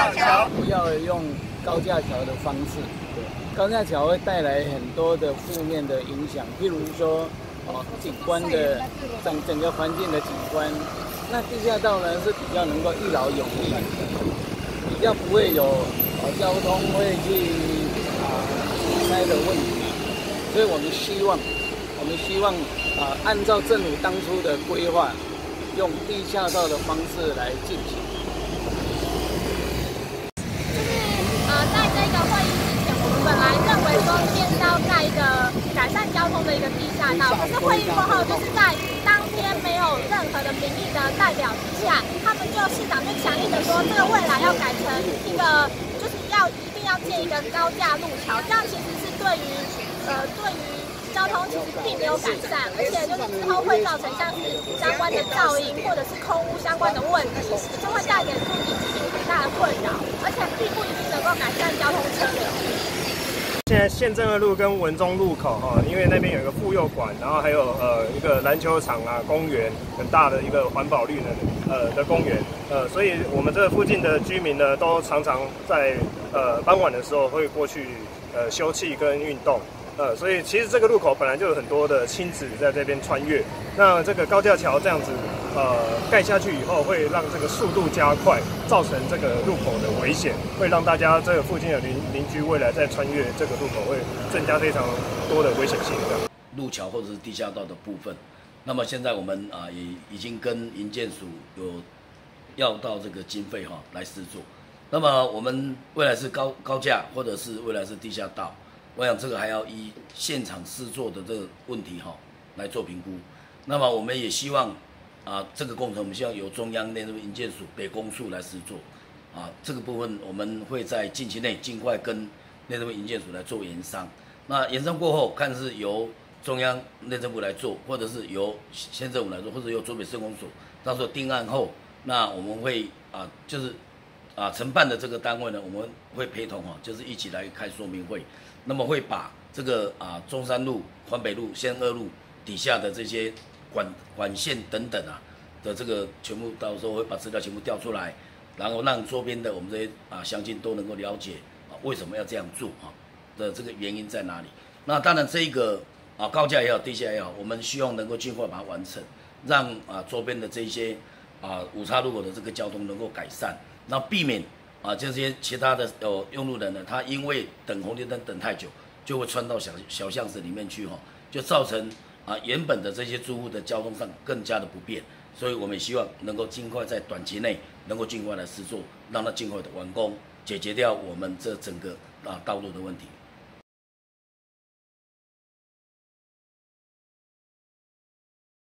架桥， 不要用高架桥的方式。对，高架桥会带来很多的负面的影响，譬如说，景观的整个环境的景观。那地下道呢是比较能够一劳永逸，比较不会有交通会去堵塞的问题。所以我们希望按照政府当初的规划，用地下道的方式来进行。 在这个会议之前，我们本来认为说这边是要盖一个改善交通的一个地下道，可是会议过后，就是在当天没有任何的民意的代表之下，市长就强硬的说，这个未来要改成一个，就是一定要建一个高架路桥，这样其实是对于交通其实并没有改善，而且就是之后会造成像是相关的噪音或者是空污相关的问题，就会带给居民很大的困扰，而且并不一定能够改善交通车流。 现在县政二路跟文中路口因为那边有一个妇幼馆，然后还有一个篮球场啊，公园很大的一个环保绿的公园，所以我们这附近的居民呢，都常常在傍晚的时候会过去休憩跟运动。所以其实这个路口本来就有很多的亲子在这边穿越。那这个高架桥这样子盖下去以后，会让这个速度加快，造成这个路口的危险，会让大家这个附近的邻居未来在穿越这个路口会增加非常多的危险性。 路桥或者是地下道的部分，那么现在我们也已经跟营建署有要到这个经费来施作。那么我们未来是高架，或者是未来是地下道。我想这个还要依现场施作的这个问题来做评估。那么我们也希望这个工程我们希望由中央内政部营建署北工处来施作。这个部分我们会在近期内尽快跟内政部营建署来做研商。那研商过后，看是由中央内政部来做，或者是由县政府来做，或者由竹北市公所。到时候定案后，那我们会承办的这个单位呢，我们会陪同就是一起来开说明会。那么会把这个中山路、环北路、县二路底下的这些管线等等的这个全部，到时候会把资料全部调出来，然后让周边的我们这些乡亲都能够了解为什么要这样做的这个原因在哪里。那当然这一个高架也好，地下也好，我们希望能够尽快把它完成，让周边的这些五岔路口的这个交通能够改善，那避免这些其他的用路人呢，他因为等红绿灯等太久，就会穿到小巷子里面去就造成原本的这些住户的交通上更加的不便。所以我们也希望能够尽快在短期内能够尽快来施作，让它尽快的完工，解决掉我们这整个道路的问题。